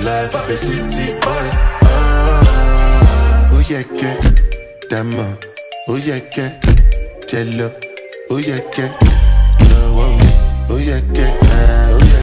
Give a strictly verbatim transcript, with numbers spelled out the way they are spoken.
life of a city boy. Ah, oh yeah, get Dama, oh yeah, get Jello, oh yeah, get, oh yeah, get, ah, oh yeah.